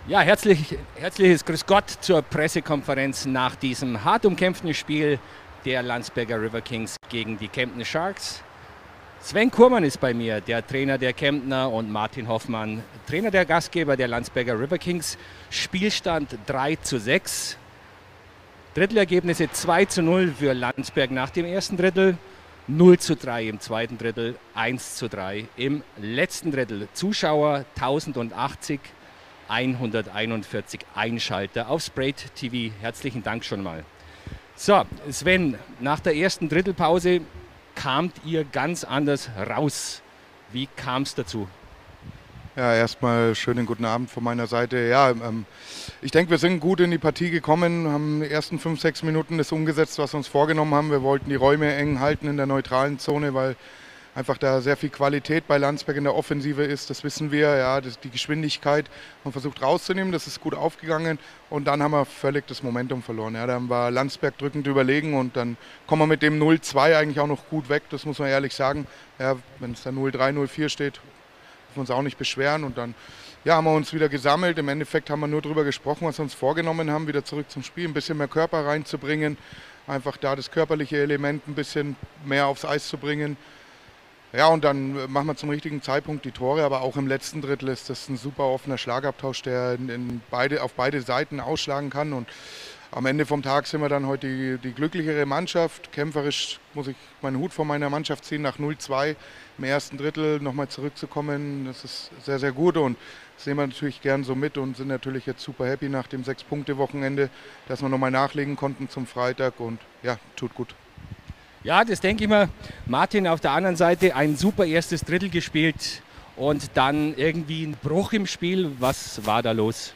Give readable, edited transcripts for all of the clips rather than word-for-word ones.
Ja, herzliches Grüß Gott zur Pressekonferenz nach diesem hart umkämpften Spiel der Landsberger River Kings gegen die Kempten Sharks. Sven Kurmann ist bei mir, der Trainer der Kemptner, und Martin Hoffmann, Trainer der Gastgeber der Landsberger River Kings. Spielstand 3:6. Drittelergebnisse 2:0 für Landsberg nach dem ersten Drittel, 0:3 im zweiten Drittel, 1:3 im letzten Drittel. Zuschauer 1080, 141 Einschalter auf Sprayt TV. Herzlichen Dank schon mal. So, Sven, nach der ersten Drittelpause kamt ihr ganz anders raus. Wie kam es dazu? Ja, erstmal schönen guten Abend von meiner Seite. Ja, ich denke, wir sind gut in die Partie gekommen, haben die ersten 5, 6 Minuten das umgesetzt, was wir uns vorgenommen haben. Wir wollten die Räume eng halten in der neutralen Zone, weil einfach da sehr viel Qualität bei Landsberg in der Offensive ist. Das wissen wir, ja, die Geschwindigkeit man versucht rauszunehmen, das ist gut aufgegangen. Und dann haben wir völlig das Momentum verloren. Ja, dann war Landsberg drückend überlegen und dann kommen wir mit dem 0:2 eigentlich auch noch gut weg, das muss man ehrlich sagen. Ja, wenn es da 0:3, 0:4 steht, wir uns auch nicht beschweren, und dann haben wir uns wieder gesammelt. Im Endeffekt haben wir nur darüber gesprochen, was wir uns vorgenommen haben, wieder zurück zum Spiel, ein bisschen mehr Körper reinzubringen, einfach da das körperliche Element ein bisschen mehr aufs Eis zu bringen. Ja, und dann machen wir zum richtigen Zeitpunkt die Tore, aber auch im letzten Drittel ist das ein super offener Schlagabtausch, der auf beide Seiten ausschlagen kann, und am Ende vom Tag sind wir dann heute die glücklichere Mannschaft. Kämpferisch muss ich meinen Hut vor meiner Mannschaft ziehen, nach 0:2 im ersten Drittel nochmal zurückzukommen. Das ist sehr, sehr gut, und das nehmen wir natürlich gern so mit und sind natürlich jetzt super happy nach dem 6-Punkte-Wochenende, dass wir nochmal nachlegen konnten zum Freitag, und ja, tut gut. Ja, das denke ich mir. Martin auf der anderen Seite ein super erstes Drittel gespielt und dann irgendwie ein Bruch im Spiel. Was war da los?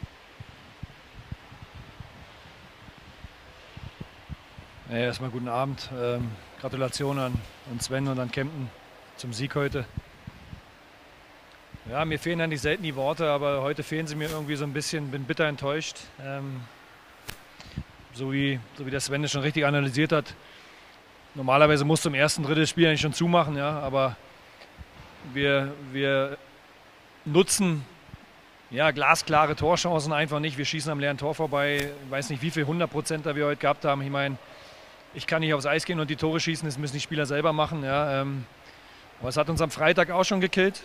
Ja, erstmal guten Abend. Gratulation an Sven und an Kempten zum Sieg heute. Ja, mir fehlen eigentlich selten die Worte, aber heute fehlen sie mir irgendwie so ein bisschen. Bin bitter enttäuscht. So wie der Sven es schon richtig analysiert hat. Normalerweise musst du im ersten Drittel das Spiel eigentlich schon zumachen, ja, aber wir nutzen glasklare Torchancen einfach nicht. Wir schießen am leeren Tor vorbei. Ich weiß nicht, wie viel 100%er wir heute gehabt haben. Ich meine, ich kann nicht aufs Eis gehen und die Tore schießen, das müssen die Spieler selber machen. Ja, aber es hat uns am Freitag auch schon gekillt.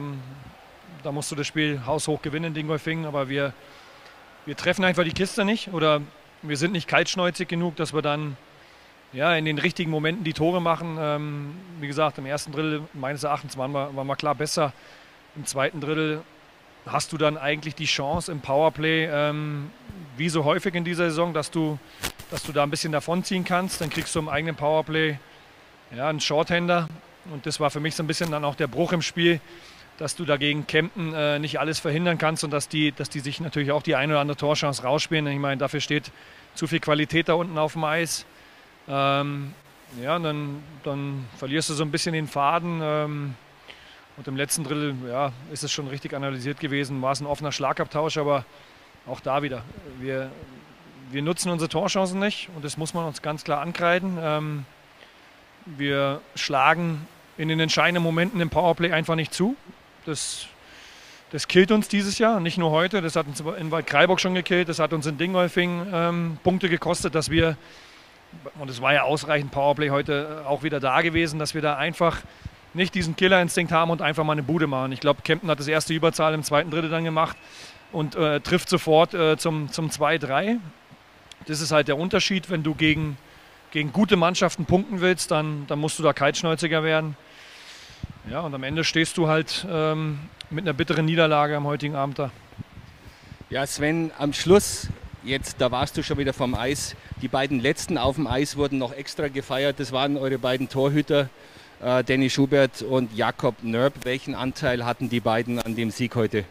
Da musst du das Spiel haushoch gewinnen in Dingolfing, aber wir treffen einfach die Kiste nicht, oder wir sind nicht kaltschnäuzig genug, dass wir dann in den richtigen Momenten die Tore machen. Wie gesagt, im ersten Drittel meines Erachtens waren wir klar besser. Im zweiten Drittel hast du dann eigentlich die Chance im Powerplay, wie so häufig in dieser Saison, dass du da ein bisschen davonziehen kannst. Dann kriegst du im eigenen Powerplay einen Shorthander. Und das war für mich so ein bisschen dann auch der Bruch im Spiel, dass du dagegen Kempten nicht alles verhindern kannst und dass die sich natürlich auch die eine oder andere Torchance rausspielen. Ich meine, dafür steht zu viel Qualität da unten auf dem Eis. Dann verlierst du so ein bisschen den Faden. Und im letzten Drittel ist es schon richtig analysiert gewesen. War es ein offener Schlagabtausch, aber auch da wieder. Wir nutzen unsere Torchancen nicht, und das muss man uns ganz klar ankreiden. Wir schlagen in den entscheidenden Momenten im Powerplay einfach nicht zu. Das killt uns dieses Jahr, nicht nur heute. Das hat uns in Waldkraiburg schon gekillt. Das hat uns in Dingolfing Punkte gekostet, dass wir, und es war ja ausreichend Powerplay heute auch wieder da gewesen, dass wir da einfach nicht diesen Killerinstinkt haben und einfach mal eine Bude machen. Ich glaube, Kempten hat das erste Überzahl im zweiten Drittel dann gemacht und trifft sofort zum 2:3. Das ist halt der Unterschied, wenn du gegen gute Mannschaften punkten willst, dann musst du da kaltschnäuziger werden. Ja, und am Ende stehst du halt mit einer bitteren Niederlage am heutigen Abend da. Ja, Sven, am Schluss, da warst du schon wieder vom Eis. Die beiden letzten auf dem Eis wurden noch extra gefeiert. Das waren eure beiden Torhüter, Danny Schubert und Jakob Nörb. Welchen Anteil hatten die beiden an dem Sieg heute?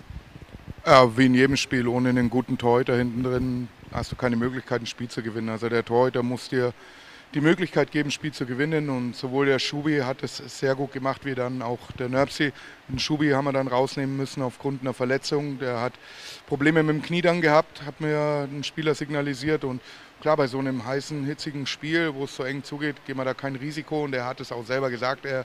Ja, wie in jedem Spiel, ohne einen guten Torhüter hinten drin hast du keine Möglichkeit, ein Spiel zu gewinnen. Also der Torhüter muss dir die Möglichkeit geben, ein Spiel zu gewinnen, und sowohl der Schubi hat es sehr gut gemacht, wie dann auch der Nörbsi. Den Schubi haben wir dann rausnehmen müssen aufgrund einer Verletzung. Der hat Probleme mit dem Knie dann gehabt, hat mir ein Spieler signalisiert, und klar, bei so einem heißen, hitzigen Spiel, wo es so eng zugeht, gehen wir da kein Risiko, und er hat es auch selber gesagt, er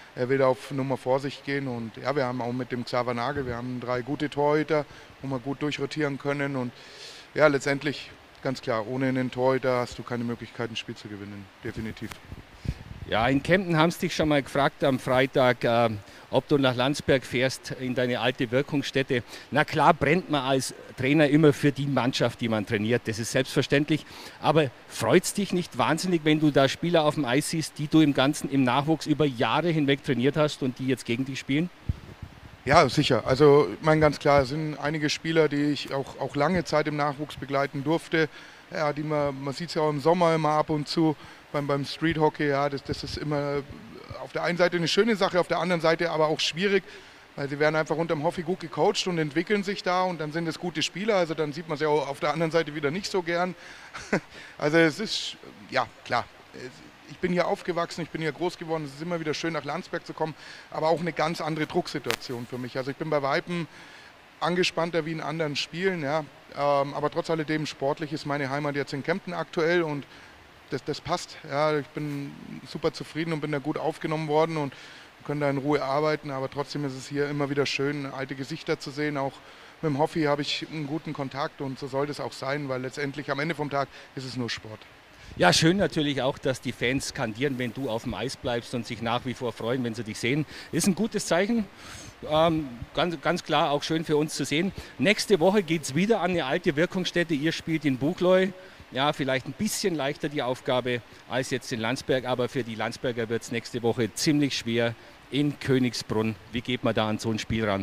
er will auf Nummer vor sich gehen. Und ja, wir haben auch mit dem Xaver Nagel, wir haben 3 gute Torhüter, wo wir gut durchrotieren können. Und ja, letztendlich ganz klar, ohne einen Torhüter hast du keine Möglichkeit, ein Spiel zu gewinnen, definitiv. Ja, in Kempten haben sie dich schon mal gefragt am Freitag, ob du nach Landsberg fährst, in deine alte Wirkungsstätte. Na klar, brennt man als Trainer immer für die Mannschaft, die man trainiert. Das ist selbstverständlich. Aber freut es dich nicht wahnsinnig, wenn du da Spieler auf dem Eis siehst, die du im Nachwuchs über Jahre hinweg trainiert hast und die jetzt gegen dich spielen? Ja, sicher. Also, ich meine, ganz klar, es sind einige Spieler, die ich auch lange Zeit im Nachwuchs begleiten durfte. Ja, man sieht es ja auch im Sommer immer ab und zu beim Street Hockey. Ja, das ist immer auf der einen Seite eine schöne Sache, auf der anderen Seite aber auch schwierig, weil sie werden einfach unterm Hoffi gut gecoacht und entwickeln sich da und dann sind es gute Spieler. Also dann sieht man es ja auch auf der anderen Seite wieder nicht so gern. Also es ist, ja klar, ich bin hier aufgewachsen, ich bin hier groß geworden, es ist immer wieder schön nach Landsberg zu kommen, aber auch eine ganz andere Drucksituation für mich. Also ich bin bei Weitem angespannter wie in anderen Spielen, ja. Aber trotz alledem sportlich ist meine Heimat jetzt in Kempten aktuell und das passt. Ja. Ich bin super zufrieden und bin da gut aufgenommen worden und können da in Ruhe arbeiten, aber trotzdem ist es hier immer wieder schön, alte Gesichter zu sehen. Auch mit dem Hoffi habe ich einen guten Kontakt und so soll das auch sein, weil letztendlich am Ende vom Tag ist es nur Sport. Ja, schön natürlich auch, dass die Fans skandieren, wenn du auf dem Eis bleibst und sich nach wie vor freuen, wenn sie dich sehen. Ist ein gutes Zeichen. Ganz klar auch schön für uns zu sehen. Nächste Woche geht es wieder an eine alte Wirkungsstätte. Ihr spielt in Buchloe. Ja, vielleicht ein bisschen leichter die Aufgabe als jetzt in Landsberg, aber für die Landsberger wird es nächste Woche ziemlich schwer in Königsbrunn. Wie geht man da an so ein Spiel ran?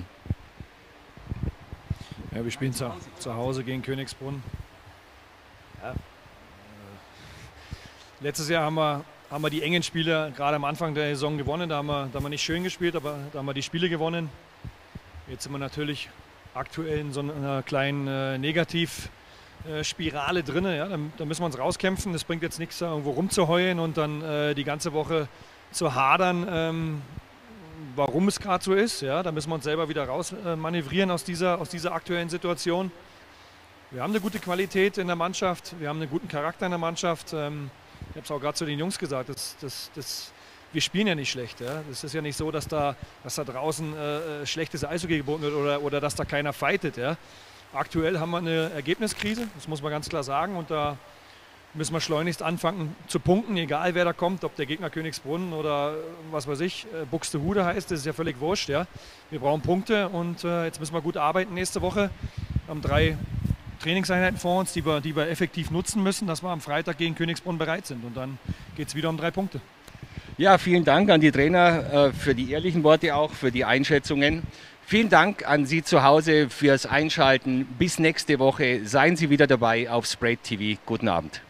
Ja, wir spielen zu Hause gegen Königsbrunn. Ja. Letztes Jahr haben wir die engen Spiele gerade am Anfang der Saison gewonnen. Da haben wir nicht schön gespielt, aber da haben wir die Spiele gewonnen. Jetzt sind wir natürlich aktuell in so einer kleinen Negativspirale drin. Ja, da müssen wir uns rauskämpfen. Das bringt jetzt nichts, da irgendwo rumzuheulen und dann die ganze Woche zu hadern, warum es gerade so ist. Ja, da müssen wir uns selber wieder rausmanövrieren aus dieser aktuellen Situation. Wir haben eine gute Qualität in der Mannschaft, wir haben einen guten Charakter in der Mannschaft. Ich habe es auch gerade zu den Jungs gesagt, wir spielen ja nicht schlecht. Ja? Das ist ja nicht so, dass da draußen schlechtes Eishockey geboten wird oder dass da keiner fightet. Ja? Aktuell haben wir eine Ergebniskrise, das muss man ganz klar sagen. Und da müssen wir schleunigst anfangen zu punkten, egal wer da kommt, ob der Gegner Königsbrunn oder was weiß ich, Buxtehude heißt, das ist ja völlig wurscht. Ja? Wir brauchen Punkte und jetzt müssen wir gut arbeiten nächste Woche. Wir haben 3 Trainingseinheiten vor uns, die wir effektiv nutzen müssen, dass wir am Freitag gegen Königsbrunn bereit sind. Und dann geht es wieder um 3 Punkte. Ja, vielen Dank an die Trainer für die ehrlichen Worte auch, für die Einschätzungen. Vielen Dank an Sie zu Hause fürs Einschalten. Bis nächste Woche. Seien Sie wieder dabei auf Sprayt TV. Guten Abend.